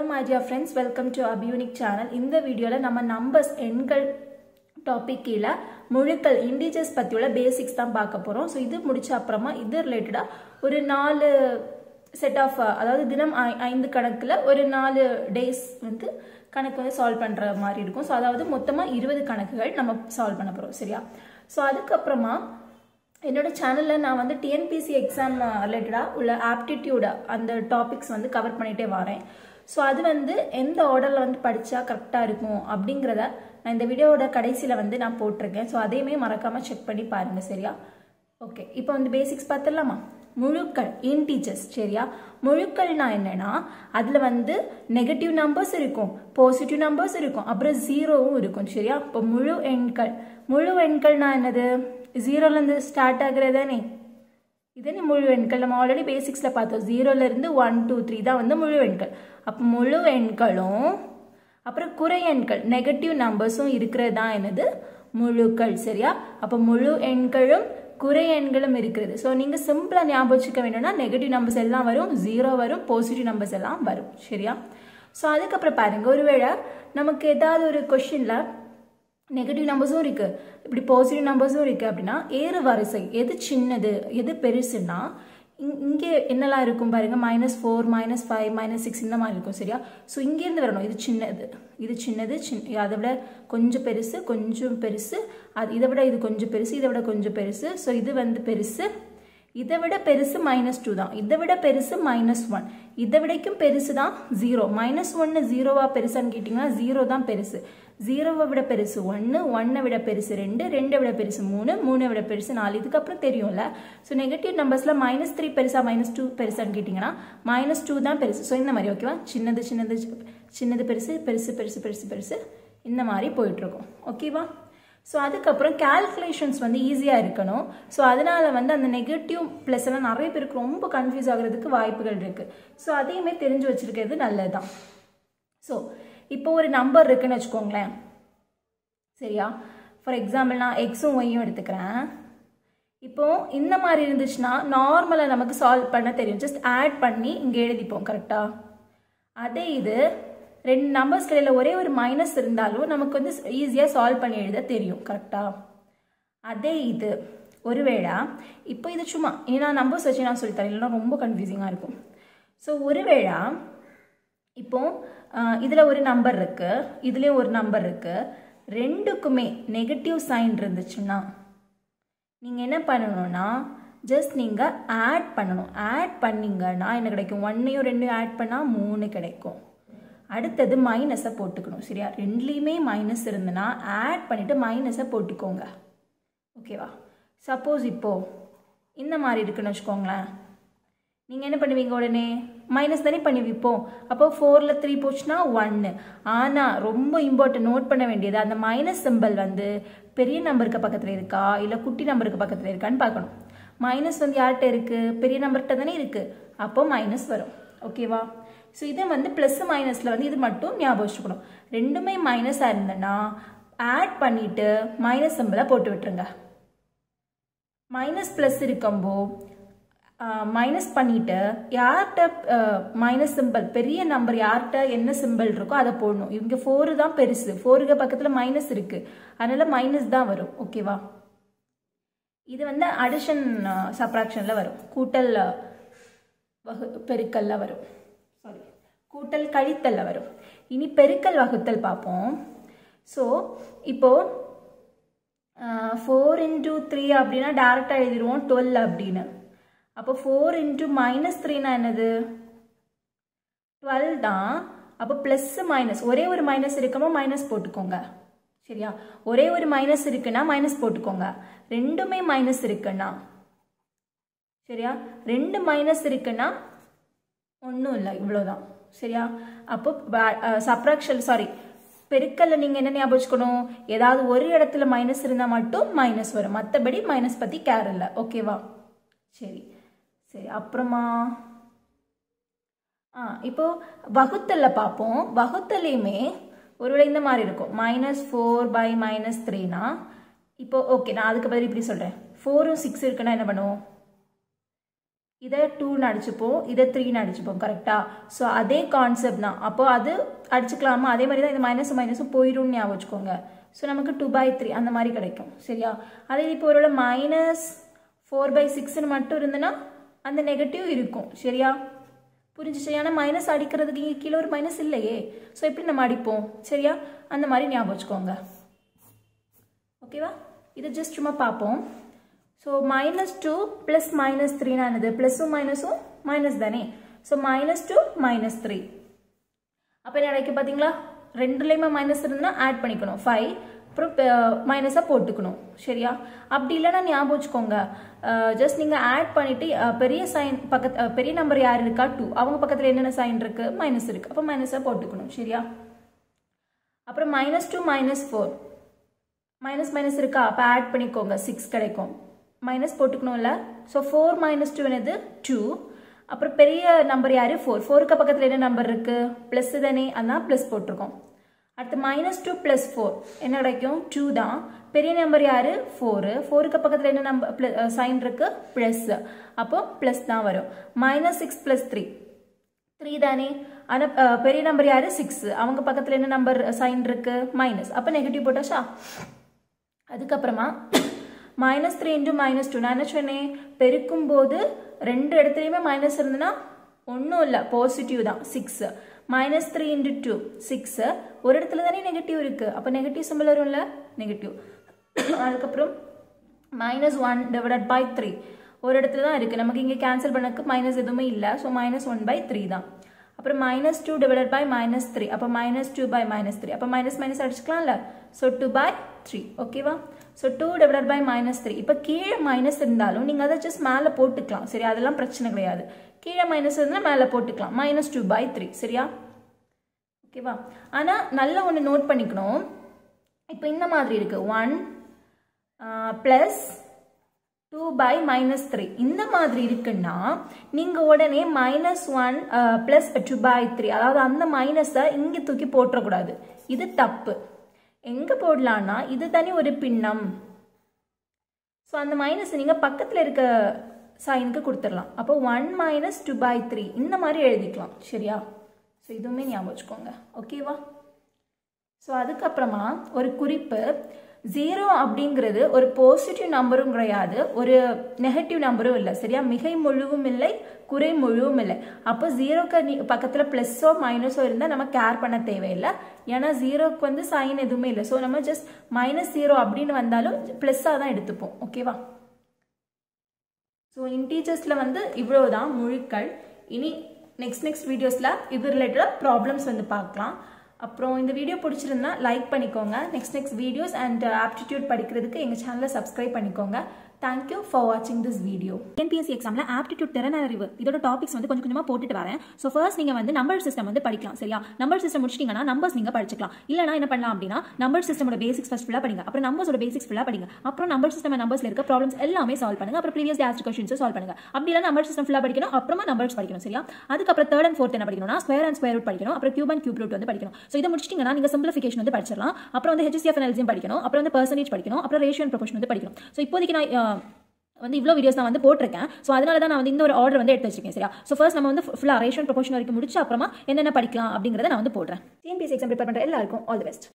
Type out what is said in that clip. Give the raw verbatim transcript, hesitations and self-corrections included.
Hello my dear friends, welcome to our unique channel. In the video la nama numbers எண்கள் topic கீழ முழுக்கள் integers பத்தியுள்ள basics தான் பார்க்க போறோம். So இது முடிச்ச அப்புறமா இது ரிலேட்டடா ஒரு நாலு set of அதாவது தினம் ஐந்து கணக்குல ஒரு நாலு days வந்து கணக்கு வந்து சால்வ் பண்ற மாதிரி இருக்கும். So அதாவது மொத்தமா இருபது கணக்குகள் நம்ம சால்வ் பண்ண போறோம். சரியா? So அதுக்கு அப்புறமா என்னோட சேனல்ல நான் வந்து T N P S C exam ரிலேட்டடா உள்ள ஆப்டிடியூட் அந்த டாபிக்ஸ் வந்து கவர் பண்ணிட்டே வரேன். சோ அது வந்து எந்த ஆர்டர்ல வந்து படிச்சா கரெக்ட்டா இருக்கும் அப்படிங்கறத நான் இந்த வீடியோவோட கடைசில வந்து நான் போட்டுருக்கேன். சோ அதையுமே மறக்காம செக் பண்ணி பாருங்க. சரியா? ஓகே, இப்போ வந்து பேசிக்ஸ் பார்த்தலாமா? முழுக்கள் இன்டிஜர்ஸ். சரியா? முழுக்கள்னா என்னன்னா அதுல வந்து நெகட்டிவ் நம்பர்ஸ் இருக்கும், பாசிட்டிவ் நம்பர்ஸ் இருக்கும், அப்புறம் ஜீரோவும் இருக்கும். சரியா? இப்போ முழு எண்கள். முழு எண்கள்னா என்னது? ஜீரோல இருந்து ஸ்டார்ட் ஆகுறதானே இதனே முழு எண்கள். நம்ம ஆல்ரெடி பேசிக்ஸ்ல பார்த்தோம். ஜீரோல இருந்து ஒன் டூ த்ரீ தான் வந்து முழு எண்கள். அப்போ முழு எண்களும் அப்புறம் குறை எண்கள் நெகட்டிவ் நம்பர்ஸும் இருக்கிறது தான் என்னது? முழுக்கள். சரியா? அப்போ முழு எண்களும் குறை எண்களும் இருக்கிறது. ஸோ நீங்க சிம்பிளா ஞாபகம் வச்சுக்க வேணும்னா நெகட்டிவ் நம்பர்ஸ் எல்லாம் வரும், ஜீரோ வரும், பாசிட்டிவ் நம்பர்ஸ் எல்லாம் வரும். சரியா? ஸோ அதுக்கப்புறம் பாருங்க, ஒருவேளை நமக்கு ஏதாவது ஒரு கொஸ்டின்ல நெகட்டிவ் நம்பர்ஸும் இருக்கு, இப்படி பாசிட்டிவ் நம்பர்ஸும் இருக்கு அப்படின்னா ஏறு வரிசை எது சின்னது எது பெருசுன்னா இங்கே என்னெல்லாம் இருக்கும் பாருங்க. Minus four, minus five, minus six இந்த மாதிரி இருக்கும். சரியா? ஸோ இங்கேருந்து வரணும். இது சின்னது, இது சின்னது, சின்ன அதை விட கொஞ்சம் பெருசு, கொஞ்சம் பெருசு, அது இதை விட இது கொஞ்சம் பெருசு, இதை விட கொஞ்சம் பெருசு. ஸோ இது வந்து பெருசு, இதை விட பெருசு மைனஸ் டூ தான், இதை விட பெருசு மைனஸ் ஒன், இதை விடைக்கும் பெருசு தான் ஜீரோ. மைனஸ் ஒன்னு ஜீரோவா பெருசான்னு கேட்டீங்கன்னா ஜீரோ தான் பெருசு. ஜீரோவை விட பெருசு ஒன்னு, ஒன்னை விட பெருசு ரெண்டு, ரெண்டை விட பெருசு மூணு, மூணை விட பெருசு நாலு. இதுக்கப்புறம் தெரியும்ல. ஸோ நெகட்டிவ் நம்பர்ஸ்ல மைனஸ் த்ரீ பெருசா மைனஸ் டூ பெருசான்னு கேட்டீங்கன்னா மைனஸ் டூ தான் பெருசு. ஸோ இந்த மாதிரி ஓகேவா? சின்னது சின்னது சின்னது பெருசு, பெருசு பெருசு பெருசு பெருசு இந்த மாதிரி போயிட்டு இருக்கும். ஓகேவா? ஸோ அதுக்கப்புறம் கால்குலேஷன்ஸ் வந்து ஈஸியாக இருக்கணும். ஸோ அதனால வந்து அந்த நெகட்டிவ் ப்ளஸ் எல்லாம் நிறைய பேருக்கு ரொம்ப கன்ஃபியூஸ் ஆகுறதுக்கு வாய்ப்புகள் இருக்கு. ஸோ அதையுமே தெரிஞ்சு வச்சிருக்கிறது நல்லதுதான். ஸோ இப்போ ஒரு நம்பர் இருக்குன்னு வச்சுக்கோங்களேன். சரியா? ஃபார் எக்ஸாம்பிள் நான் எக்ஸும் ஒய்யும் எடுத்துக்கிறேன். இப்போ இந்த மாதிரி இருந்துச்சுன்னா நார்மலாக நமக்கு சால்வ் பண்ண தெரியும். ஜஸ்ட் ஆட் பண்ணி இங்கே எழுதிப்போம். கரெக்டா? அதே இது ரெண்டு நம்பர்ஸ் இடையில ஒரே ஒரு மைனஸ் இருந்தாலும் நமக்கு வந்து ஈஸியாக சால்வ் பண்ணி எழுத தெரியும். கரெக்டா? அதே இது ஒருவேளை இப்போ இது சும்மா ஏன்னா நம்பர்ஸ் வச்சு நான் சொல்லித்தரேன், இல்லைன்னா ரொம்ப கன்ஃபியூசிங்காக இருக்கும். ஸோ ஒருவேளை இப்போ இதில் ஒரு நம்பர் இருக்கு, இதுலேயும் ஒரு நம்பர் இருக்கு, ரெண்டுக்குமே நெகட்டிவ் சைன் இருந்துச்சுன்னா நீங்கள் என்ன பண்ணணும்னா ஜஸ்ட் நீங்கள் ஆட் பண்ணணும். ஆட் பண்ணிங்கன்னா என்ன கிடைக்கும்? ஒன்னையும் ரெண்டையும் ஆட் பண்ணால் மூணு கிடைக்கும். அடுத்தது மைனஸை போட்டுக்கணும். சரியா? ரெண்டுலேயுமே மைனஸ் இருந்துன்னா ஆட் பண்ணிவிட்டு மைனஸை போட்டுக்கோங்க. ஓகேவா? சப்போஸ் இப்போது இந்த மாதிரி இருக்குன்னு வச்சுக்கோங்களேன். நீங்கள் என்ன பண்ணுவீங்க? உடனே மைனஸ் தானே பண்ணி வைப்போம். அப்போ ஃபோரில் த்ரீ போச்சுன்னா ஒன்று. ஆனால் ரொம்ப இம்பார்ட்டன்ட் நோட் பண்ண வேண்டியது, அந்த மைனஸ் சிம்பிள் வந்து பெரிய நம்பருக்கு பக்கத்தில் இருக்கா இல்லை குட்டி நம்பருக்கு பக்கத்தில் இருக்கான்னு பார்க்கணும். மைனஸ் வந்து யார்கிட்ட இருக்குது? பெரிய நம்பர்கிட்ட தானே இருக்குது. அப்போ மைனஸ் வரும். ஓகேவா? ஸோ இதை வந்து ப்ளஸ் மைனஸில் வந்து இது மட்டும் ஞாபகம் வச்சுக்கணும். ரெண்டுமே மைனஸாக இருந்ததுன்னா ஆட் பண்ணிவிட்டு மைனஸ் சிம்பிளை போட்டு விட்டுருங்க. மைனஸ் ப்ளஸ் இருக்கும்போ மைனஸ் பண்ணிட்டு யார்கிட்ட மைனஸ் சிம்பிள் பெரிய நம்பர் யார்கிட்ட என்ன சிம்பிள் இருக்கோ அதை போடணும். இங்கே ஃபோரு தான் பெருசு, ஃபோருக்கு பக்கத்தில் மைனஸ் இருக்கு, அதனால மைனஸ் தான் வரும். ஓகேவா? இது வந்து அடிஷன் சப்ராக்ஷன்ல வரும், கூட்டல் வகு பெருக்கல்ல வரும், சாரி கூட்டல் கழித்தல்ல வரும். இனி பெருக்கல் வகுத்தல் பார்ப்போம். ஸோ இப்போ ஃபோர் இன்டூ த்ரீ அப்படின்னா டேரக்டா எழுதிடுவோம் டுவெல் அப்படின்னு. அப்போ ஃபோர் இன்டூ மைனஸ் த்ரீனா என்னது? டுவெல் தான். அப்போ பிளஸ் மைனஸ் ஒரே ஒரு மைனஸ் இருக்குமோ மைனஸ் போட்டுக்கோங்க. சரியா? ஒரே ஒரு மைனஸ் இருக்குன்னா மைனஸ் போட்டுக்கோங்க. ரெண்டுமே மைனஸ் இருக்குன்னா, சரியா, ரெண்டு மைனஸ் இருக்குன்னா ஒன்றும் இல்லை, இவ்வளோதான். சரியா? அப்போ சப்ராக்ஷன் சாரி பெருக்கல்ல நீங்க என்ன ஞாபகம் வச்சுக்கணும்? ஏதாவது ஒரு இடத்துல மைனஸ் இருந்தா மட்டும் மைனஸ் வரும், மற்றபடி மைனஸ் பத்தி கேர் இல்லை. ஓகேவா? சரி சரி அப்புறமா ஆ இப்போ வகுத்தல்ல பார்ப்போம். வகுத்தலையுமே ஒருவேளை இந்த மாதிரி இருக்கும், மைனஸ் ஃபோர் பை மைனஸ் த்ரீனா. இப்போ ஓகே, நான் அதுக்கு பதில் இப்படி சொல்றேன். ஃபோரும் சிக்ஸ் இருக்குன்னா என்ன பண்ணுவோம்? இதை டூன்னு அடிச்சுப்போம், இதை த்ரீன்னு அடிச்சுப்போம். கரெக்டா? ஸோ அதே கான்செப்ட் தான். அப்போ அது அடிச்சுக்கலாமா? அதே மாதிரி தான் இந்த மைனஸ் மைனஸும் போயிடும்னு ஞாபகம் வச்சுக்கோங்க. ஸோ நமக்கு டூ பை த்ரீ அந்த மாதிரி கிடைக்கும். சரியா? அதே இப்போ ஒரு மைனஸ் ஃபோர் பை சிக்ஸ்ன்னு மட்டும் இருந்ததுன்னா அந்த நெகட்டிவ் இருக்கும். சரியா? புரிஞ்சிச்சு? ஏன்னா மைனஸ் அடிக்கிறதுக்கு இங்கே கீழே ஒரு மைனஸ் இல்லையே. ஸோ எப்படி நம்ம அடிப்போம்? சரியா? அந்த மாதிரி ஞாபகம் வச்சுக்கோங்க. ஓகேவா? இது ஜஸ்ட் சும்மா பார்ப்போம். So minus two plus minus த்ரீனா என்னது? பிளஸும் மைனஸும் மைனஸ் தானே. So minus two minus three. அப்போ என்ன கிடைக்கும் பார்த்தீங்களா? ரெண்டுலேயுமே மைனஸ் இருந்ததுன்னா ஆட் பண்ணிக்கணும் ஃபைவ், அப்புறம் மைனஸாக போட்டுக்கணும். சரியா? அப்படி இல்லைன்னா ஞாபகம் வச்சுக்கோங்க, ஜஸ்ட் நீங்கள் ஆட் பண்ணிவிட்டு பெரிய சைன் பக்கத்து பெரிய நம்பர் யார் இருக்கா டூ, அவங்க பக்கத்தில் என்னென்ன சைன் இருக்குது? மைனஸ் இருக்குது. அப்போ மைனஸாக போட்டுக்கணும். சரியா? அப்புறம் minus two minus four, minus minus இருக்கா? அப்போ ஆட் பண்ணிக்கோங்க, சிக்ஸ் கிடைக்கும். மைனஸ் போட்டுக்கணும்ல. ஸோ ஃபோர் மைனஸ் டூ என்னது? டூ. அப்புறம் பெரிய நம்பர் யார்? ஃபோர். ஃபோருக்கு பக்கத்தில் என்ன நம்பர் இருக்குது? ப்ளஸ் தானே, அதான் ப்ளஸ் போட்டிருக்கோம். அடுத்து மைனஸ் டூ பிளஸ் ஃபோர் என்ன கிடைக்கும்? டூ தான். பெரிய நம்பர் யாரு? ஃபோரு. ஃபோருக்கு பக்கத்தில் என்ன நம்பர் சைன் இருக்கு? பிளஸ். அப்போ பிளஸ் தான் வரும். Minus six plus three, three தானே. ஆனால் பெரிய நம்பர் யாரு? சிக்ஸ். அவங்க பக்கத்தில் என்ன நம்பர் சைன் இருக்கு? மைனஸ். அப்போ நெகட்டிவ் போட்டாச்சா? அதுக்கப்புறமா minus three into minus two. நான் என்ன சொன்னேன்? பெருக்கும் போது ரெண்டு இடத்துலையுமே மைனஸ் இருந்ததுன்னா ஒன்றும் இல்லை, பாசிட்டிவ் தான். Six minus three into two six. ஒரு இடத்துல தானே நெகட்டிவ் இருக்கு. அப்போ நெகட்டிவ் சிம்பிள் வரும்ல, நெகட்டிவ். அதுக்கப்புறம் minus one divided by three ஒரு இடத்துல தான் இருக்கு. நமக்கு இங்கே கேன்சல் பண்ணக்கு மைனஸ் எதுவுமே இல்லை. So minus one by three தான். அப்புறம் minus two divided by minus three. அப்போ minus two by minus three. அப்போ மைனஸ் மைனஸ் அடிச்சுக்கலாம்ல. So two by three. ஓகேவா? So two divided by minus three. இப்போ கீழே மைனஸ் இருந்தாலும் நீங்கள் அதை ஜஸ்ட் மேலே போட்டுக்கலாம். சரி, அதெல்லாம் பிரச்சனை கிடையாது. கீழே மைனஸ் இருந்தால் மேலே போட்டுக்கலாம். Minus two by three. சரியா? ஓகேவா? ஆனால் நல்லா ஒன்று நோட் பண்ணிக்கணும். இப்போ இந்த மாதிரி இருக்கு, one plus two by minus three இந்த மாதிரி இருக்குன்னா நீங்கள் உடனே minus one plus two by three, அதாவது அந்த மைனஸை இங்கே தூக்கி போட்டுறக்கூடாது. இது தப்பு. எங்கே போடலான்னா இது தனி ஒரு பின்னம். ஸோ அந்த மைனஸ் நீங்கள் பக்கத்தில் இருக்க சைனுக்கு கொடுத்துடலாம். அப்போ one minus two by three இந்த மாதிரி எழுதிக்கலாம். சரியா? ஸோ இதுவுமே ஞாபகம் வச்சுக்கோங்க. ஓகேவா? ஸோ அதுக்கப்புறமா ஒரு குறிப்பு, ஜீரோ அப்படிங்கிறது ஒரு பாசிட்டிவ் நம்பரும் கிடையாது, ஒரு நெகட்டிவ் நம்பரும் இல்லை. சரியா? மிகை முழுவும் இல்லை, குறை முழுவும் இல்லை. அப்போ ஜீரோக்கு பக்கத்தில் ப்ளஸ்ஸோ மைனஸோ இருந்தால் நம்ம கேர் பண்ண தேவையில்லை. ஏன்னா ஜீரோக்கு வந்து சைன் எதுவுமே இல்லை. ஸோ நம்ம ஜஸ்ட் மைனஸ் ஜீரோ அப்படின்னு வந்தாலும் ப்ளஸ்ஸாக தான் எடுத்துப்போம். ஓகேவா? ஸோ இன்டீஜர்ஸில் வந்து இவ்வளோதான் முழுக்கள். இனி நெக்ஸ்ட் நெக்ஸ்ட் வீடியோஸில் இது ரிலேட்டடாக ப்ராப்ளம்ஸ் வந்து பார்க்கலாம். அப்புறம் இந்த வீடியோ பிடிச்சிருந்தா லைக் பண்ணிக்கோங்க. Next next videos and aptitude படிக்கிறதுக்கு எங்கள் சேனலை சப்ஸ்கிரைப் பண்ணிக்கோங்க. தேங்க்யூ ஃபார் வாட்சிங் திஸ் வீடியோ. டிஎன்பிஎஸ்சி எக்ஸாமில் ஆப்டிடியூட் திறன் அறிவு இதோட டாபிக்ஸ் வந்து கொஞ்சம் கொஞ்சமாக போட்டுட்டு வரேன். ஸோ ஃபர்ஸ்ட் நீங்கள் வந்து நம்பர் சிஸ்டம் வந்து படிக்கலாம். சரியா? நம்பர் சிஸ்டம் முடிச்சிட்டிங்கன்னா நம்பர்ஸ் நீங்கள் படிச்சுக்கலாம். இல்லைனா என்ன பண்ணலாம் அப்படின்னா நம்பர் சிஸ்டமோட பேசிக்ஸ் ஃபர்ஸ்ட் ஃபுல்லாக படிங்க. அப்புறம் நம்பர்ஸோட பேசிக்ஸ் ஃபுல்லாக படிங்க. அப்புறம் நம்பர் சிஸ்டம் நம்பர்ஸ்ல இருக்க ப்ராப்ளம்ஸ் எல்லாமே சால்வ் பண்ணுங்க. அப்புறம் ப்ரீவியஸ் ஆஸ்ட் கொஸ்டின்ஸ் சால்வ் பண்ணுங்க. அப்படி இல்லை நம்பர் சிஸ்டம் ஃபுல்லாக படிக்கணும், அப்புறமா நம்பர்ஸ் படிக்கணும். சரியா? அதுக்கப்புறம் தேர்ட் அண்ட் ஃபோர்த் என்ன படிக்கணும்னா ஸ்கொயர் அண்ட் ஸ்கொயர் ரூட் படிக்கணும். அப்புறம் கியூப் அண்ட் கியூப் ரூட் வந்து படிக்கணும். ஸோ இதை முடிச்சிட்டிங்கன்னா நீங்கள் சிம்பிளிஃபிகேஷன் வந்து படிச்சிடலாம். அப்புறம் வந்து H C F L C M படிக்கணும். அப்புறம் வந்து பெர்சன்டேஜ் படிக்கணும். அப்புறம் ரேஷியோ அண்ட் ப்ரொபோர்ஷன் வந்து படிக்கணும். ஸோ இப்போதைக்கு நான் வந்து இவ்வளோ வீடியோஸ் நான் வந்து போட்டிருக்கேன். ஸோ அதனால தான் நான் வந்து இந்த ஒரு ஆர்டர் வந்து எடுத்து வச்சிருக்கேன். சரியா? ஸோ ஃபர்ஸ்ட் நம்ம வந்து ஃபுல்லாக ரேஷியோ அண்ட் ப்ரொபோர்ஷன் வரைக்கும் முடிச்சு அப்புறமா என்னென்ன படிக்கலாம் அப்படிங்கிறத நான் வந்து போடுறேன். டிஎன்பிஎஸ்சி எக்ஸாம் ப்ரிப்பேர் பண்ணுற எல்லாருக்கும் ஆல் தி பெஸ்ட்.